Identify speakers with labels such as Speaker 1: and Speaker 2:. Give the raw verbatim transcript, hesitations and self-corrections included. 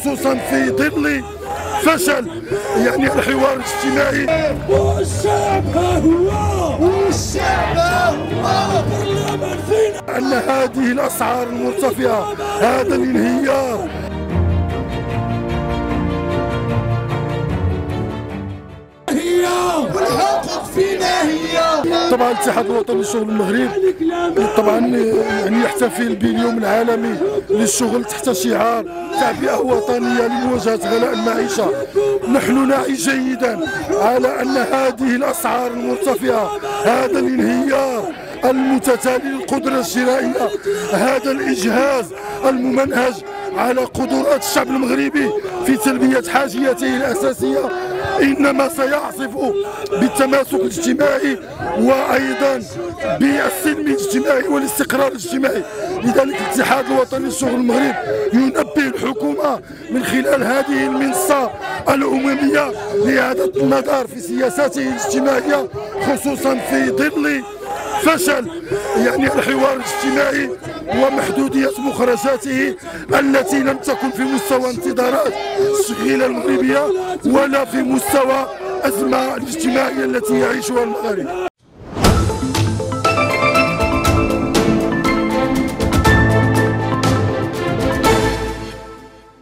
Speaker 1: خصوصا في ظل فشل يعني الحوار الاجتماعي.
Speaker 2: والشعب ها هو والشعب ها هو البرلمان فينا.
Speaker 1: أن هذه الأسعار المرتفعة، هذا الانهيار
Speaker 2: هي والحقوق فينا هي.
Speaker 1: طبعا الاتحاد الوطني للشغل المغرب طبعا يعني يحتفل باليوم العالمي للشغل تحت شعار تعبئة وطنية لمواجهة غلاء المعيشة. نحن نعي جيدا على أن هذه الأسعار المرتفعة، هذا الانهيار المتتالي للقدرة الشرائية، هذا الإجهاز الممنهج على قدرات الشعب المغربي في تلبية حاجياته الأساسية، إنما سيعصف بالتماسك الاجتماعي وأيضا بالسلم الاجتماعي والاستقرار الاجتماعي. لذلك الاتحاد الوطني للشغل المغرب ينبه الحكومة من خلال هذه المنصة الأممية لإعادة النظر في سياساته الاجتماعية، خصوصا في ظل فشل يعني الحوار الاجتماعي ومحدودية مخرجاته التي لم تكن في مستوى انتظارات التشغيلة المغربية ولا في مستوى الأزمة الاجتماعية التي يعيشها المغرب.